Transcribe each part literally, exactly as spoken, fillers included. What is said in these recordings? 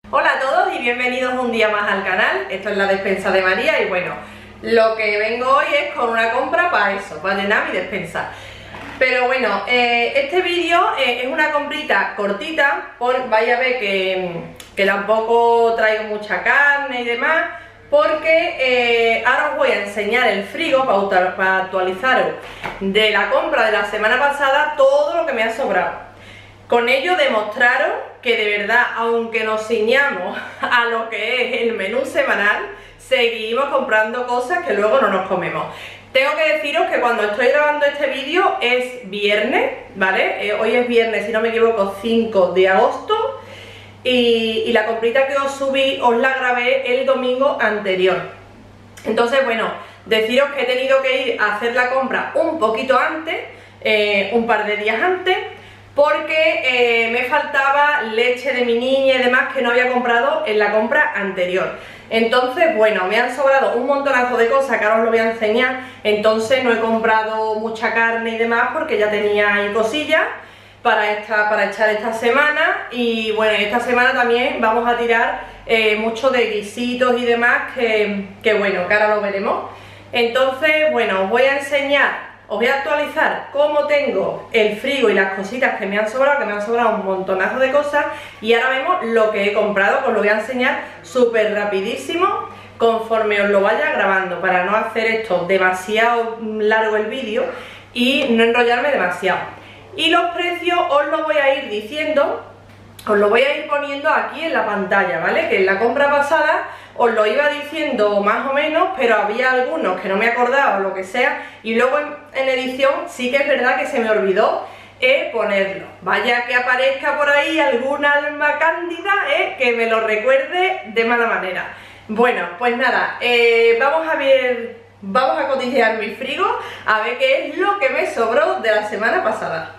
Hola a todos y bienvenidos un día más al canal. Esto es la despensa de María y bueno, lo que vengo hoy es con una compra para eso, para llenar mi despensa. Pero bueno, eh, este vídeo eh, es una comprita cortita, por, vaya a ver que, que tampoco traigo mucha carne y demás, porque eh, ahora os voy a enseñar el frigo para, para actualizaros de la compra de la semana pasada todo lo que me ha sobrado. Con ello demostraros que de verdad, aunque nos ciñamos a lo que es el menú semanal, seguimos comprando cosas que luego no nos comemos. Tengo que deciros que cuando estoy grabando este vídeo es viernes, ¿vale? Eh, hoy es viernes, si no me equivoco, cinco de agosto. Y, y la comprita que os subí os la grabé el domingo anterior. Entonces, bueno, deciros que he tenido que ir a hacer la compra un poquito antes, eh, un par de días antes, porque eh, me faltaba leche de mi niña y demás que no había comprado en la compra anterior. Entonces, bueno, me han sobrado un montonazo de cosas que ahora os lo voy a enseñar. Entonces no he comprado mucha carne y demás porque ya tenía ahí cosillas para, esta, para echar esta semana. Y bueno, esta semana también vamos a tirar eh, mucho de guisitos y demás que, que bueno, que ahora lo veremos. Entonces, bueno, os voy a enseñar, os voy a actualizar cómo tengo el frigo y las cositas que me han sobrado, que me han sobrado un montonazo de cosas. Y ahora vemos lo que he comprado, os lo voy a enseñar súper rapidísimo conforme os lo vaya grabando, para no hacer esto demasiado largo el vídeo y no enrollarme demasiado. Y los precios os los voy a ir diciendo, os lo voy a ir poniendo aquí en la pantalla, ¿vale? Que en la compra pasada os lo iba diciendo más o menos, pero había algunos que no me acordaba o lo que sea, y luego en, en edición sí que es verdad que se me olvidó eh, ponerlo. Vaya que aparezca por ahí alguna alma cándida eh, que me lo recuerde de mala manera. Bueno, pues nada, eh, vamos a ver, vamos a cotillear mi frigo, a ver qué es lo que me sobró de la semana pasada.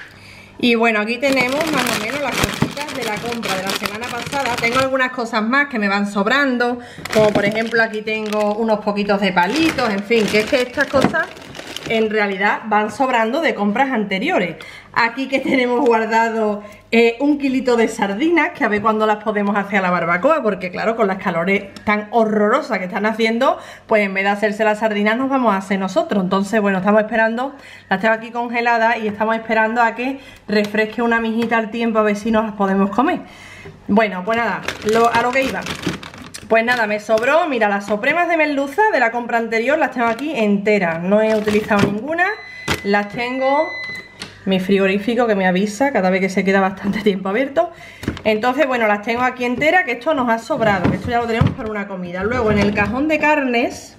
Y bueno, aquí tenemos más o menos las cositas de la compra de la semana pasada. Tengo algunas cosas más que me van sobrando, como por ejemplo aquí tengo unos poquitos de palitos, en fin, que es que estas cosas en realidad van sobrando de compras anteriores. Aquí que tenemos guardado eh, un kilito de sardinas, que a ver cuándo las podemos hacer a la barbacoa, porque claro, con las calores tan horrorosas que están haciendo, pues en vez de hacerse las sardinas nos vamos a hacer nosotros. Entonces, bueno, estamos esperando, las tengo aquí congeladas y estamos esperando a que refresque una mijita al tiempo, a ver si nos las podemos comer. Bueno, pues nada, lo, a lo que iba. Pues nada, me sobró, mira, las sopremas de merluza de la compra anterior las tengo aquí enteras, no he utilizado ninguna, las tengo, mi frigorífico que me avisa cada vez que se queda bastante tiempo abierto. Entonces, bueno, las tengo aquí enteras, que esto nos ha sobrado, que esto ya lo tenemos para una comida. Luego en el cajón de carnes,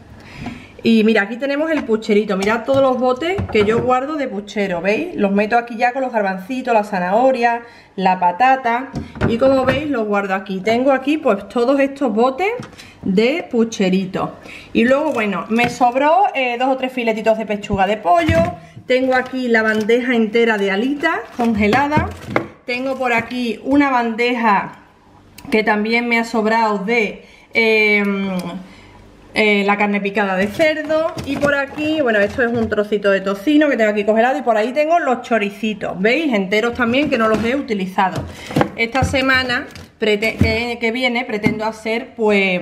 y mira, aquí tenemos el pucherito, mirad todos los botes que yo guardo de puchero, ¿veis? Los meto aquí ya con los garbancitos, la zanahoria, la patata, y como veis los guardo aquí. Tengo aquí pues todos estos botes de pucherito. Y luego, bueno, me sobró eh, dos o tres filetitos de pechuga de pollo. Tengo aquí la bandeja entera de alitas congeladas. Tengo por aquí una bandeja que también me ha sobrado de... Eh, Eh, la carne picada de cerdo. Y por aquí, bueno, esto es un trocito de tocino que tengo aquí congelado. Y por ahí tengo los choricitos, ¿veis? Enteros también, que no los he utilizado. Esta semana que, que viene pretendo hacer pues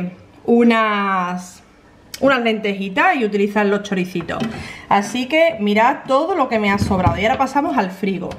unas unas lentejitas y utilizar los choricitos. Así que mirad todo lo que me ha sobrado. Y ahora pasamos al frigo.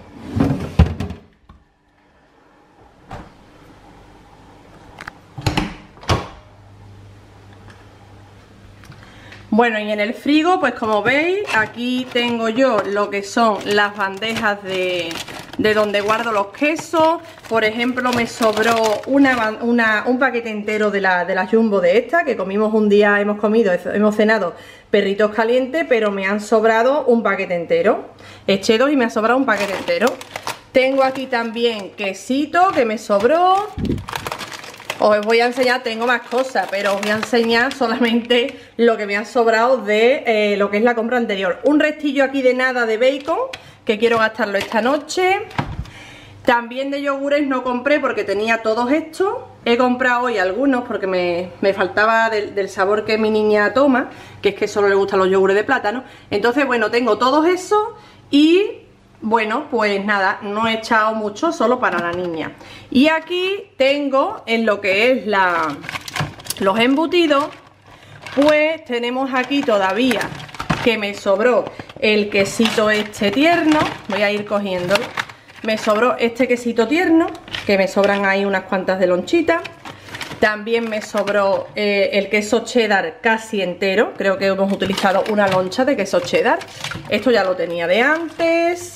Bueno, y en el frigo, pues como veis, aquí tengo yo lo que son las bandejas de, de donde guardo los quesos. Por ejemplo, me sobró una, una, un paquete entero de la, de la Jumbo de esta, que comimos un día, hemos comido, hemos cenado perritos calientes, pero me han sobrado un paquete entero. Eché dos y me ha sobrado un paquete entero. Tengo aquí también quesito que me sobró. Os voy a enseñar, tengo más cosas, pero os voy a enseñar solamente lo que me ha sobrado de eh, lo que es la compra anterior. Un restillo aquí de nada de bacon, que quiero gastarlo esta noche. También de yogures no compré porque tenía todos estos. He comprado hoy algunos porque me, me faltaba del, del sabor que mi niña toma, que es que solo le gustan los yogures de plátano. Entonces, bueno, tengo todos esos y bueno, pues nada, no he echado mucho, solo para la niña. Y aquí tengo en lo que es la, los embutidos, pues tenemos aquí todavía que me sobró el quesito este tierno. Voy a ir cogiéndolo. Me sobró este quesito tierno, que me sobran ahí unas cuantas de lonchita. También me sobró eh, el queso cheddar casi entero. Creo que hemos utilizado una loncha de queso cheddar. Esto ya lo tenía de antes.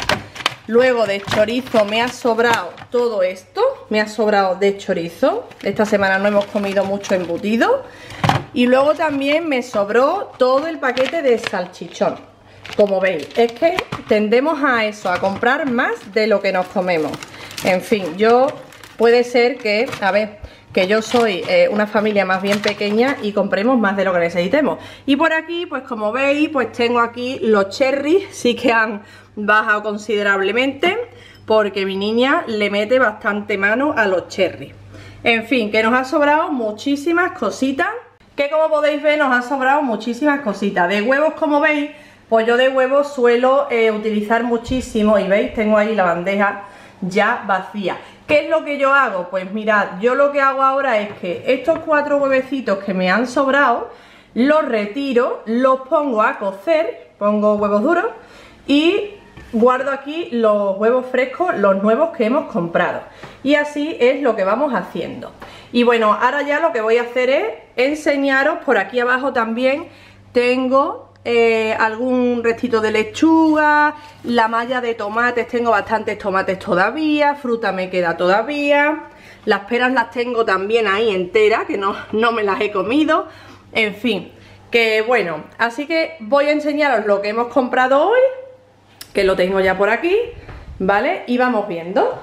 Luego de chorizo me ha sobrado todo esto. Me ha sobrado de chorizo. Esta semana no hemos comido mucho embutido. Y luego también me sobró todo el paquete de salchichón. Como veis, es que tendemos a eso, a comprar más de lo que nos comemos. En fin, yo puede ser que, a ver, que yo soy eh, una familia más bien pequeña y compremos más de lo que necesitemos. Y por aquí, pues como veis, pues tengo aquí los cherries, sí que han bajado considerablemente, porque mi niña le mete bastante mano a los cherries. En fin, que nos ha sobrado muchísimas cositas, que como podéis ver nos ha sobrado muchísimas cositas. De huevos, como veis, pues yo de huevos suelo eh, utilizar muchísimo, y veis, tengo ahí la bandeja ya vacía. ¿Qué es lo que yo hago? Pues mirad, yo lo que hago ahora es que estos cuatro huevecitos que me han sobrado, los retiro, los pongo a cocer, pongo huevos duros y guardo aquí los huevos frescos, los nuevos que hemos comprado. Y así es lo que vamos haciendo. Y bueno, ahora ya lo que voy a hacer es enseñaros, por aquí abajo también tengo Eh, algún restito de lechuga, la malla de tomates, tengo bastantes tomates todavía, fruta me queda todavía, las peras las tengo también ahí enteras, que no, no me las he comido, en fin, que bueno, así que voy a enseñaros lo que hemos comprado hoy, que lo tengo ya por aquí, ¿vale? Y vamos viendo.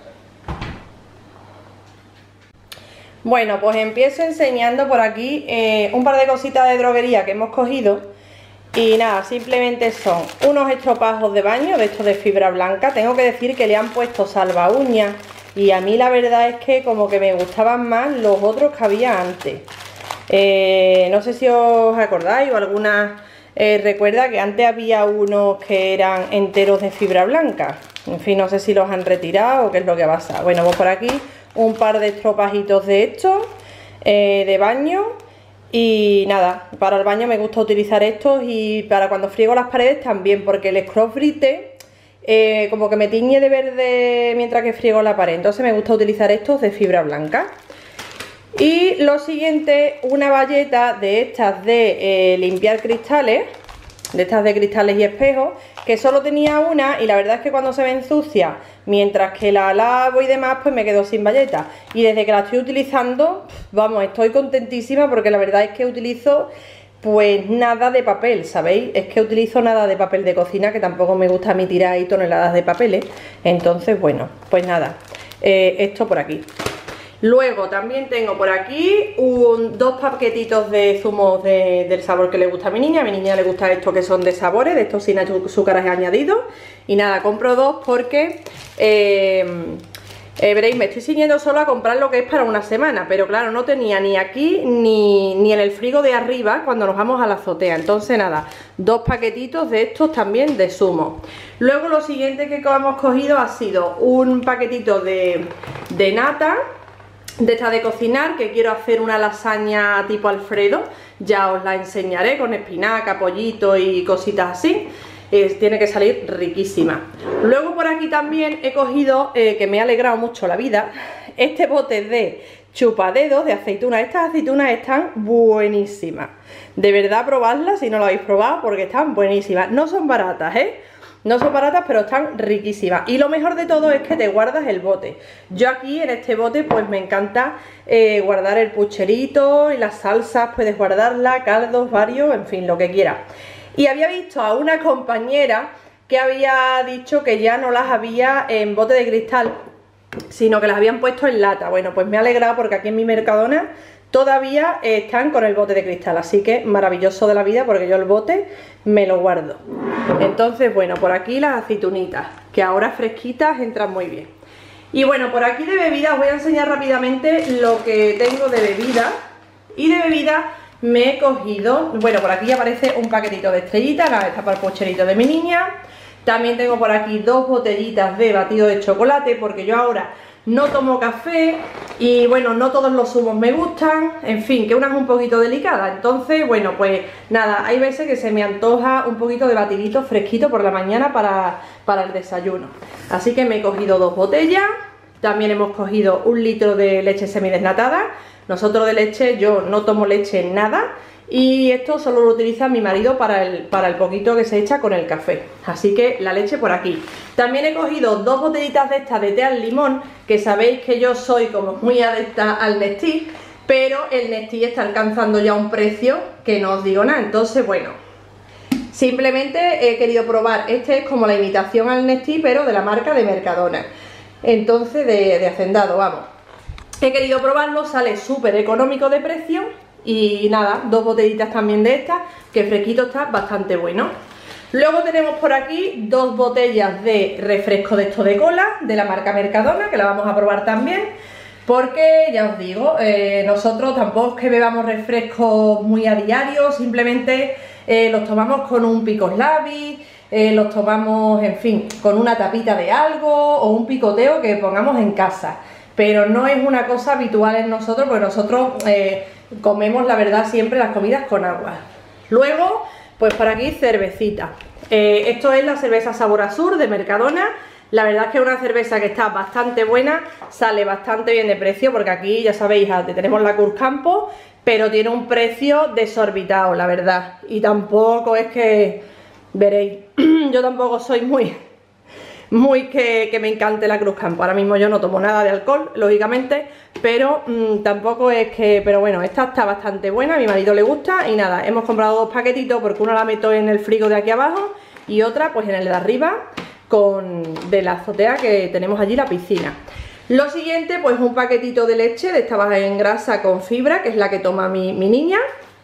Bueno, pues empiezo enseñando por aquí eh, un par de cositas de droguería que hemos cogido. Y nada, simplemente son unos estropajos de baño de estos de fibra blanca. Tengo que decir que le han puesto salva uñas y a mí la verdad es que como que me gustaban más los otros que había antes. Eh, no sé si os acordáis o alguna eh, recuerda que antes había unos que eran enteros de fibra blanca. En fin, no sé si los han retirado o qué es lo que ha pasado. Bueno, pues por aquí un par de estropajitos de estos eh, de baño. Y nada, para el baño me gusta utilizar estos y para cuando friego las paredes también, porque el Scrub Brite eh, como que me tiñe de verde mientras que friego la pared, entonces me gusta utilizar estos de fibra blanca. Y lo siguiente, una bayeta de estas de eh, limpiar cristales, de estas de cristales y espejos, que solo tenía una y la verdad es que cuando se me ensucia, mientras que la lavo y demás, pues me quedo sin bayeta. Y desde que la estoy utilizando, vamos, estoy contentísima porque la verdad es que utilizo pues nada de papel, ¿sabéis? Es que utilizo nada de papel de cocina, que tampoco me gusta a mí tirar ahí toneladas de papeles. Entonces, bueno, pues nada, eh, esto por aquí. Luego también tengo por aquí un, dos paquetitos de zumos de, del sabor que le gusta a mi niña. A mi niña le gusta estos que son de sabores, de estos sin azúcares añadidos. Y nada, compro dos porque, eh, eh, veréis, me estoy ciñendo solo a comprar lo que es para una semana. Pero claro, no tenía ni aquí ni, ni en el frigo de arriba cuando nos vamos a la azotea. Entonces nada, dos paquetitos de estos también de zumo. Luego lo siguiente que hemos cogido ha sido un paquetito de, de nata, de esta de cocinar, que quiero hacer una lasaña tipo Alfredo. Ya os la enseñaré con espinaca, pollito y cositas así. Eh, tiene que salir riquísima. Luego por aquí también he cogido, eh, que me ha alegrado mucho la vida, este bote de chupadedos de aceitunas. Estas aceitunas están buenísimas. De verdad, probadlas si no lo habéis probado porque están buenísimas. No son baratas, ¿eh? No son baratas, pero están riquísimas. Y lo mejor de todo es que te guardas el bote. Yo aquí en este bote pues me encanta eh, guardar el pucherito y las salsas, puedes guardarla, caldos, varios, en fin, lo que quieras. Y había visto a una compañera que había dicho que ya no las había en bote de cristal, sino que las habían puesto en lata. Bueno, pues me ha alegrado porque aquí en mi Mercadona todavía están con el bote de cristal, así que maravilloso de la vida porque yo el bote me lo guardo. Entonces, bueno, por aquí las aceitunitas, que ahora fresquitas entran muy bien. Y bueno, por aquí de bebidas os voy a enseñar rápidamente lo que tengo de bebida. Y de bebida me he cogido, bueno, por aquí aparece un paquetito de estrellitas, nada, está para el pocherito de mi niña. También tengo por aquí dos botellitas de batido de chocolate, porque yo ahora no tomo café y bueno, no todos los zumos me gustan, en fin, que una es un poquito delicada. Entonces, bueno, pues nada, hay veces que se me antoja un poquito de batidito fresquito por la mañana para, para el desayuno. Así que me he cogido dos botellas. También hemos cogido un litro de leche semidesnatada. Nosotros de leche, yo no tomo leche en nada. Y esto solo lo utiliza mi marido para el, para el poquito que se echa con el café. Así que la leche por aquí. También he cogido dos botellitas de estas de té al limón, que sabéis que yo soy como muy adepta al Nestí, pero el Nestí está alcanzando ya un precio que no os digo nada. Entonces, bueno, simplemente he querido probar. Este es como la imitación al Nestí, pero de la marca de Mercadona. Entonces, de, de Hacendado, vamos. He querido probarlo, sale súper económico de precio. Y nada, dos botellitas también de estas, que fresquito está bastante bueno. Luego tenemos por aquí dos botellas de refresco de esto de cola, de la marca Mercadona, que la vamos a probar también. Porque, ya os digo, eh, nosotros tampoco es que bebamos refrescos muy a diario, simplemente eh, los tomamos con un picos labis, eh, los tomamos, en fin, con una tapita de algo o un picoteo que pongamos en casa. Pero no es una cosa habitual en nosotros, porque nosotros eh, comemos, la verdad, siempre las comidas con agua. Luego, pues por aquí cervecita. Eh, esto es la cerveza Sabor Azul de Mercadona. La verdad es que es una cerveza que está bastante buena, sale bastante bien de precio, porque aquí, ya sabéis, tenemos la Cruzcampo, pero tiene un precio desorbitado, la verdad. Y tampoco es que, veréis, yo tampoco soy muy... muy que, que me encante la Cruzcampo. Ahora mismo yo no tomo nada de alcohol, lógicamente, pero mmm, tampoco es que... Pero bueno, esta está bastante buena, a mi marido le gusta. Y nada, hemos comprado dos paquetitos, porque una la meto en el frigo de aquí abajo y otra pues en el de arriba, con de la azotea que tenemos allí, la piscina. Lo siguiente, pues un paquetito de leche de esta baja en grasa con fibra, que es la que toma mi, mi niña.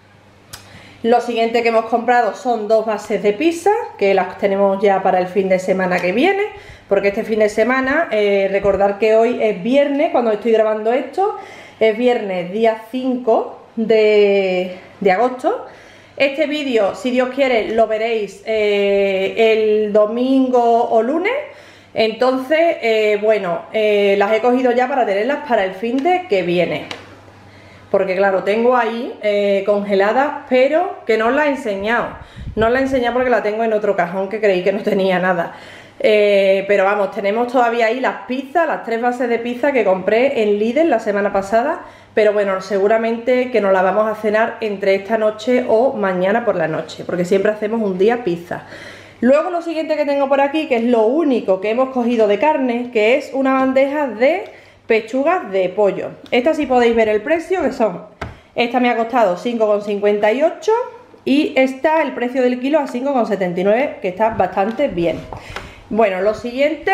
Lo siguiente que hemos comprado son dos bases de pizza, que las tenemos ya para el fin de semana que viene, porque este fin de semana, eh, recordar que hoy es viernes, cuando estoy grabando esto, es viernes día cinco de, de agosto. Este vídeo, si Dios quiere, lo veréis eh, el domingo o lunes. Entonces, eh, bueno, eh, las he cogido ya para tenerlas para el fin de que viene. Porque claro, tengo ahí eh, congeladas, pero que no os las he enseñado. No os las he enseñado porque la tengo en otro cajón que creí que no tenía nada. Eh, pero vamos, tenemos todavía ahí las pizzas, las tres bases de pizza que compré en Lidl la semana pasada. Pero bueno, seguramente que nos la vamos a cenar entre esta noche o mañana por la noche, porque siempre hacemos un día pizza. Luego lo siguiente que tengo por aquí, que es lo único que hemos cogido de carne, que es una bandeja de pechugas de pollo. Esta sí podéis ver el precio, que son, esta me ha costado cinco con cincuenta y ocho y esta el precio del kilo a cinco con setenta y nueve, que está bastante bien. Bueno, lo siguiente,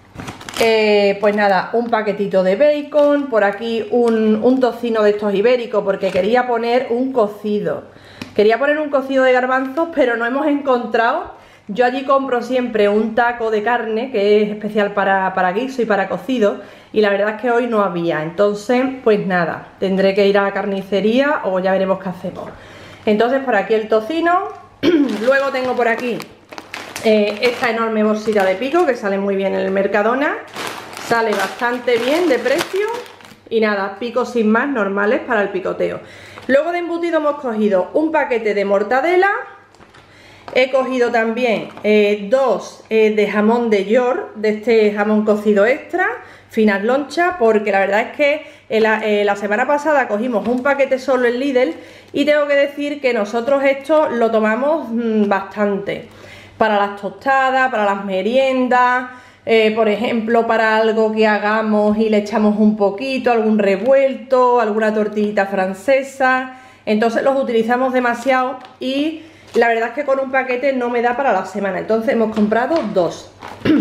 eh, pues nada, un paquetito de bacon, por aquí un, un tocino de estos ibéricos, porque quería poner un cocido. Quería poner un cocido de garbanzos, pero no hemos encontrado. Yo allí compro siempre un taco de carne, que es especial para, para guiso y para cocido, y la verdad es que hoy no había. Entonces, pues nada, tendré que ir a la carnicería o ya veremos qué hacemos. Entonces, por aquí el tocino. Luego tengo por aquí eh, esta enorme bolsita de pico, que sale muy bien en el Mercadona. Sale bastante bien de precio. Y nada, picos sin más normales para el picoteo. Luego de embutido hemos cogido un paquete de mortadela. He cogido también eh, dos eh, de jamón de York, de este jamón cocido extra, finas lonchas, porque la verdad es que eh, la, eh, la semana pasada cogimos un paquete solo en Lidl y tengo que decir que nosotros esto lo tomamos mmm, bastante. Para las tostadas, para las meriendas, eh, por ejemplo, para algo que hagamos y le echamos un poquito, algún revuelto, alguna tortillita francesa. Entonces los utilizamos demasiado y la verdad es que con un paquete no me da para la semana, entonces hemos comprado dos.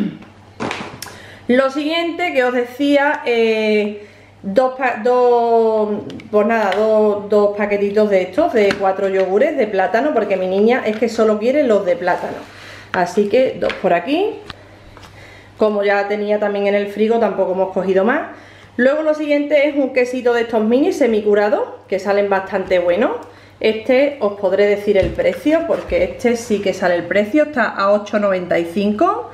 Lo siguiente que os decía, eh, dos, dos, pues nada, dos, dos paquetitos de estos, de cuatro yogures de plátano, porque mi niña es que solo quiere los de plátano. Así que dos por aquí. Como ya tenía también en el frigo, tampoco hemos cogido más. Luego lo siguiente es un quesito de estos mini semicurados, que salen bastante buenos. Este os podré decir el precio, porque este sí que sale el precio, está a ocho noventa y cinco.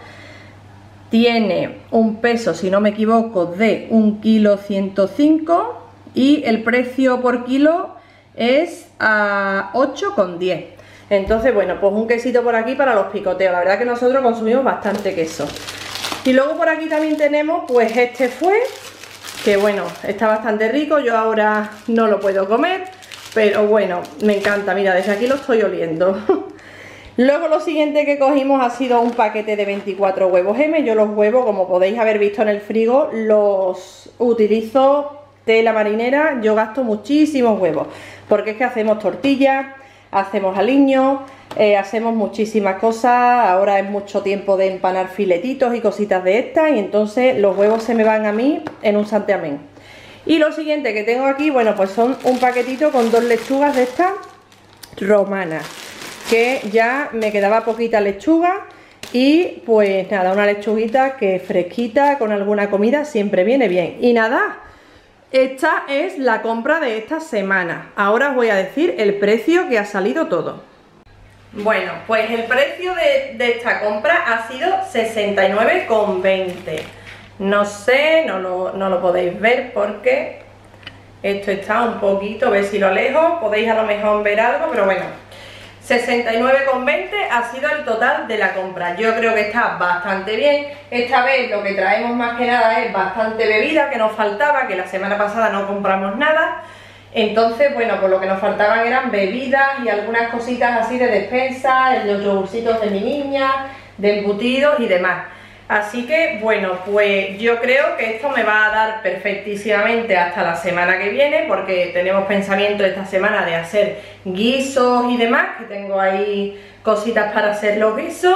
Tiene un peso, si no me equivoco, de un kilo ciento cinco y el precio por kilo es a ocho con diez. Entonces, bueno, pues un quesito por aquí para los picoteos. La verdad que nosotros consumimos bastante queso. Y luego por aquí también tenemos, pues este fue, que bueno, está bastante rico. Yo ahora no lo puedo comer, pero bueno, me encanta. Mira, desde aquí lo estoy oliendo. Luego lo siguiente que cogimos ha sido un paquete de veinticuatro huevos M. Yo los huevos, como podéis haber visto en el frigo, los utilizo tela marinera. Yo gasto muchísimos huevos, porque es que hacemos tortillas, hacemos aliños, eh, hacemos muchísimas cosas. Ahora es mucho tiempo de empanar filetitos y cositas de estas, y entonces los huevos se me van a mí en un santiamén. Y lo siguiente que tengo aquí, bueno, pues son un paquetito con dos lechugas de estas romanas, que ya me quedaba poquita lechuga. Y pues nada, una lechuguita que fresquita con alguna comida siempre viene bien. Y nada, esta es la compra de esta semana. Ahora os voy a decir el precio que ha salido todo. Bueno, pues el precio de, de esta compra ha sido sesenta y nueve con veinte. No sé, no lo, no lo podéis ver porque esto está un poquito, a ver si lo alejo, podéis a lo mejor ver algo, pero bueno, sesenta y nueve con veinte ha sido el total de la compra. Yo creo que está bastante bien. Esta vez lo que traemos más que nada es bastante bebida, que nos faltaba, que la semana pasada no compramos nada. Entonces, bueno, pues lo que nos faltaban eran bebidas y algunas cositas así de despensa, los yogurcitos de mi niña, de embutidos y demás. Así que, bueno, pues yo creo que esto me va a dar perfectísimamente hasta la semana que viene, porque tenemos pensamiento esta semana de hacer guisos y demás, que tengo ahí cositas para hacer los guisos.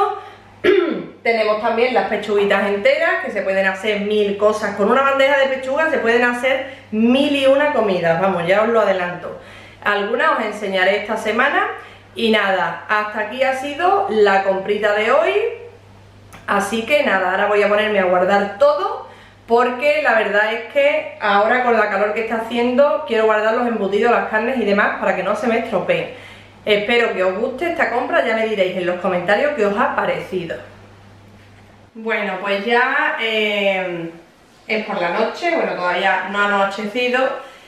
Tenemos también las pechuguitas enteras, que se pueden hacer mil cosas. Con una bandeja de pechuga se pueden hacer mil y una comidas, vamos, ya os lo adelanto. Algunas os enseñaré esta semana. Y nada, hasta aquí ha sido la comprita de hoy. Así que nada, ahora voy a ponerme a guardar todo, porque la verdad es que ahora con la calor que está haciendo quiero guardar los embutidos, las carnes y demás para que no se me estropeen. Espero que os guste esta compra, ya me diréis en los comentarios qué os ha parecido. Bueno, pues ya eh, es por la noche, bueno, todavía no ha anochecido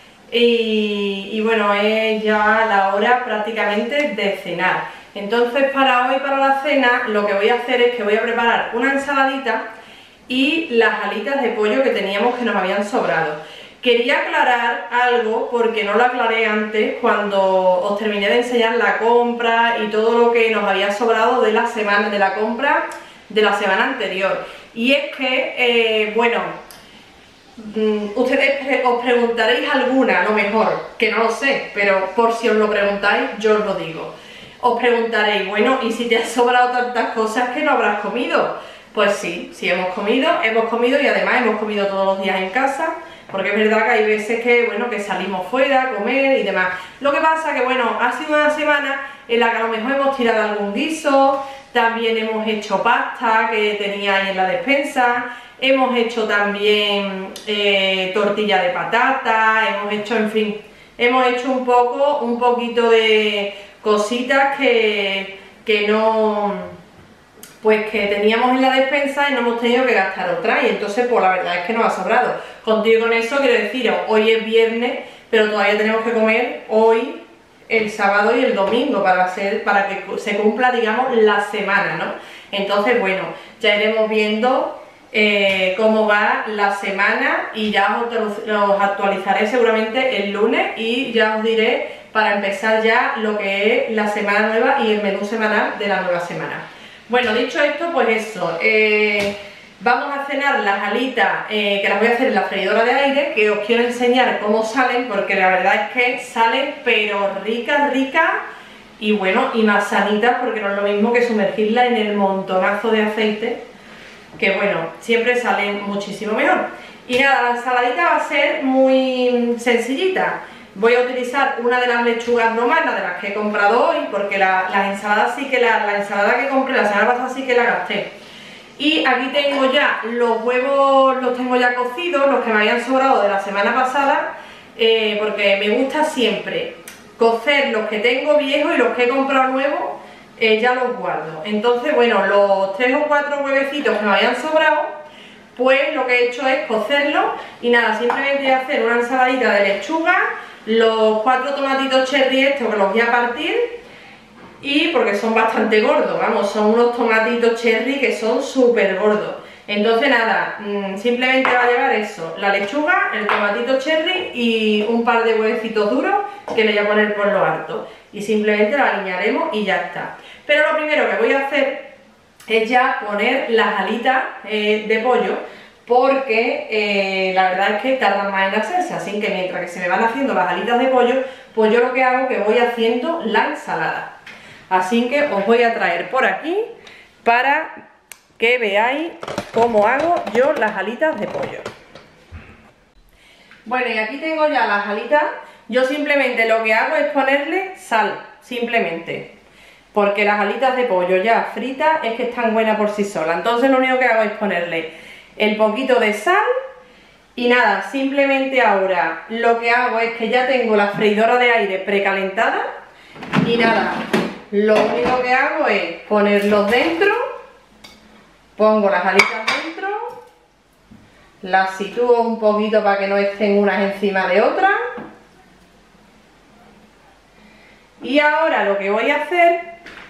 y, y bueno, es ya la hora prácticamente de cenar. Entonces para hoy, para la cena, lo que voy a hacer es que voy a preparar una ensaladita y las alitas de pollo que teníamos que nos habían sobrado. Quería aclarar algo porque no lo aclaré antes cuando os terminé de enseñar la compra y todo lo que nos había sobrado de la semana, de la compra de la semana anterior. Y es que, eh, bueno, ustedes os preguntaréis alguna, a lo mejor, que no lo sé, pero por si os lo preguntáis, yo os lo digo. Os preguntaréis, bueno, ¿y si te has sobrado tantas cosas que no habrás comido? Pues sí, sí hemos comido, hemos comido y además hemos comido todos los días en casa, porque es verdad que hay veces que, bueno, que salimos fuera a comer y demás. Lo que pasa que, bueno, ha sido una semana en la que a lo mejor hemos tirado algún guiso, también hemos hecho pasta que tenía ahí en la despensa, hemos hecho también eh, tortilla de patata, hemos hecho, en fin, hemos hecho un poco, un poquito de cositas que, que no, pues que teníamos en la despensa y no hemos tenido que gastar otra, y entonces pues la verdad es que nos ha sobrado. Contigo con eso quiero deciros, hoy es viernes, pero todavía tenemos que comer hoy, el sábado y el domingo para, hacer, para que se cumpla, digamos, la semana, ¿no? Entonces, bueno, ya iremos viendo eh, cómo va la semana y ya os, os actualizaré seguramente el lunes y ya os diré para empezar ya lo que es la semana nueva y el menú semanal de la nueva semana. Bueno, dicho esto, pues eso, eh, vamos a cenar las alitas, eh, que las voy a hacer en la freidora de aire, que os quiero enseñar cómo salen, porque la verdad es que salen pero ricas, ricas y bueno, y más sanitas, porque no es lo mismo que sumergirla en el montonazo de aceite, que bueno, siempre salen muchísimo mejor. Y nada, la ensaladita va a ser muy sencillita. Voy a utilizar una de las lechugas romanas de las que he comprado hoy, porque la, las ensaladas sí que la, la ensalada que compré la semana pasada sí que la gasté. Y aquí tengo ya los huevos, los tengo ya cocidos, los que me habían sobrado de la semana pasada, eh, porque me gusta siempre cocer los que tengo viejos y los que he comprado nuevos, eh, ya los guardo. Entonces, bueno, los tres o cuatro huevecitos que me habían sobrado, pues lo que he hecho es cocerlos y nada, simplemente voy a hacer una ensaladita de lechuga, los cuatro tomatitos cherry estos que los voy a partir, y porque son bastante gordos, vamos, son unos tomatitos cherry que son súper gordos. Entonces nada, simplemente va a llevar eso, la lechuga, el tomatito cherry y un par de huevecitos duros que le voy a poner por lo alto. Y simplemente lo alinearemos y ya está. Pero lo primero que voy a hacer es ya poner las alitas eh, de pollo, porque eh, la verdad es que tardan más en hacerse, así que mientras que se me van haciendo las alitas de pollo, pues yo lo que hago es que voy haciendo la ensalada. Así que os voy a traer por aquí para que veáis cómo hago yo las alitas de pollo. Bueno, y aquí tengo ya las alitas. Yo simplemente lo que hago es ponerle sal, simplemente, porque las alitas de pollo ya fritas es que están buenas por sí solas. Entonces lo único que hago es ponerle el poquito de sal y nada, simplemente ahora lo que hago es que ya tengo la freidora de aire precalentada y nada, lo único que hago es ponerlos dentro. Pongo las alitas dentro, las sitúo un poquito para que no estén unas encima de otras. Y ahora lo que voy a hacer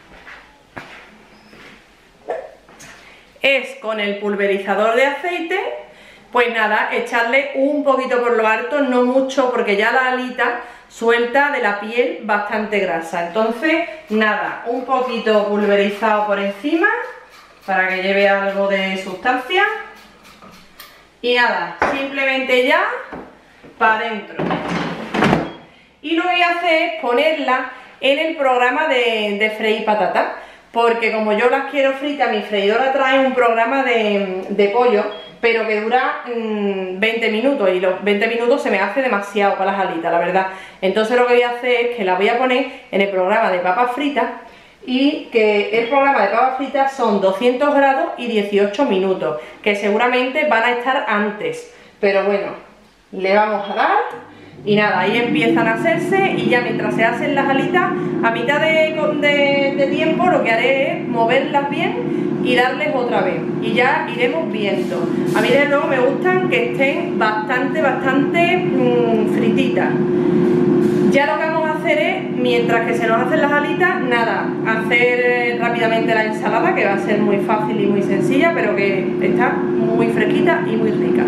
es con el pulverizador de aceite, pues nada, echarle un poquito por lo alto, no mucho, porque ya la alita suelta de la piel bastante grasa. Entonces, nada, un poquito pulverizado por encima, para que lleve algo de sustancia y nada, simplemente ya para adentro. Y lo que voy a hacer es ponerla en el programa de, de freír patatas, porque como yo las quiero fritas, mi freidora trae un programa de, de pollo, pero que dura mmm, veinte minutos y los veinte minutos se me hace demasiado para las alitas, la verdad. Entonces lo que voy a hacer es que la voy a poner en el programa de papas fritas, y que el programa de papas fritas son doscientos grados y dieciocho minutos, que seguramente van a estar antes, pero bueno, le vamos a dar y nada, ahí empiezan a hacerse y ya mientras se hacen las alitas, a mitad de, de, de tiempo lo que haré es moverlas bien y darles otra vez y ya iremos viendo. A mí desde luego me gustan que estén bastante, bastante mmm, frititas. Ya lo que vamos a hacer es, mientras que se nos hacen las alitas, nada, hacer rápidamente la ensalada, que va a ser muy fácil y muy sencilla, pero que está muy fresquita y muy rica.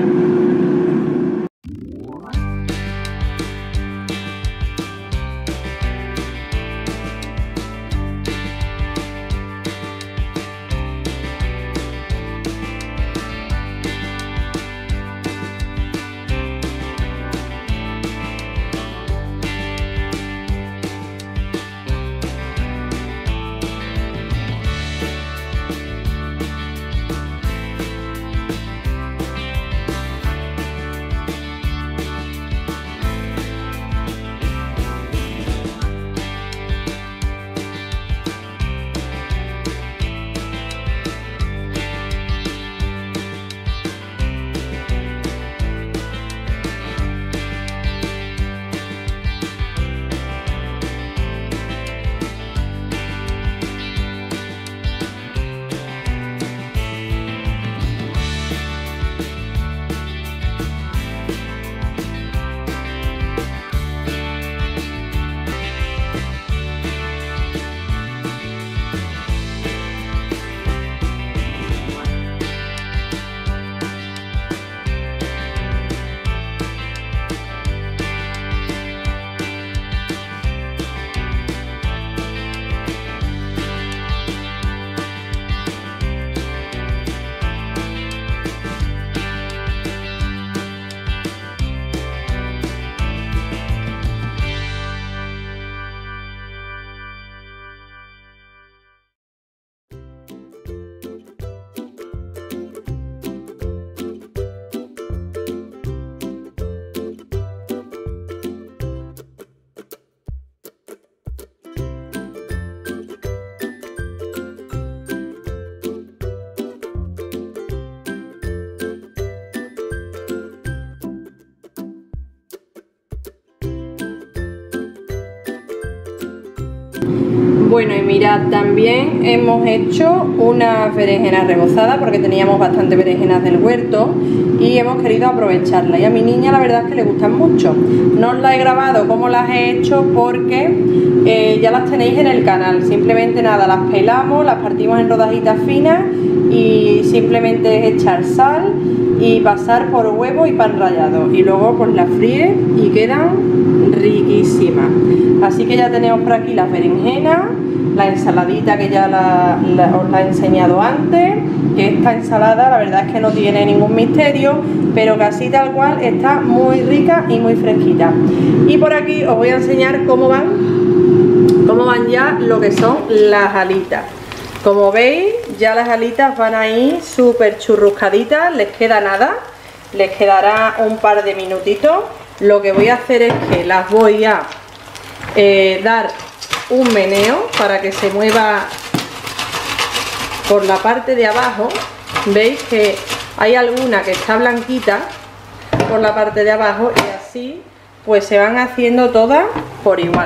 Bueno, y mirad, también hemos hecho unas berenjenas rebozadas porque teníamos bastante berenjenas del huerto y hemos querido aprovecharlas. Y a mi niña la verdad es que le gustan mucho. No os las he grabado cómo las he hecho porque eh, ya las tenéis en el canal. Simplemente nada, las pelamos, las partimos en rodajitas finas y simplemente es echar sal y pasar por huevo y pan rallado. Y luego pues las fríe y quedan riquísimas. Así que ya tenemos por aquí las berenjenas, la ensaladita que ya la, la, os la he enseñado antes, que esta ensalada la verdad es que no tiene ningún misterio, pero casi tal cual está muy rica y muy fresquita. Y por aquí os voy a enseñar cómo van, cómo van ya lo que son las alitas. Como veis, ya las alitas van ahí súper churruscaditas, les queda nada, les quedará un par de minutitos. Lo que voy a hacer es que las voy a eh, dar un meneo para que se mueva por la parte de abajo. Veis que hay alguna que está blanquita por la parte de abajo y así pues se van haciendo todas por igual.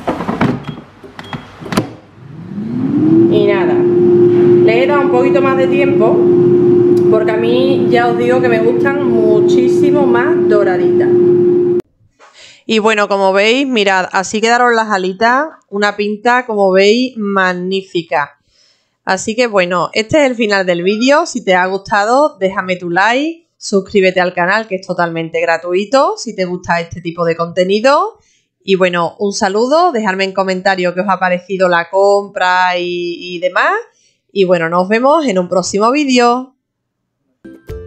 Y nada, le he dado un poquito más de tiempo porque a mí ya os digo que me gustan muchísimo más doraditas. Y bueno, como veis, mirad, así quedaron las alitas, una pinta, como veis, magnífica. Así que bueno, este es el final del vídeo. Si te ha gustado, déjame tu like, suscríbete al canal que es totalmente gratuito si te gusta este tipo de contenido. Y bueno, un saludo, dejadme en comentarios qué os ha parecido la compra y, y demás. Y bueno, nos vemos en un próximo vídeo.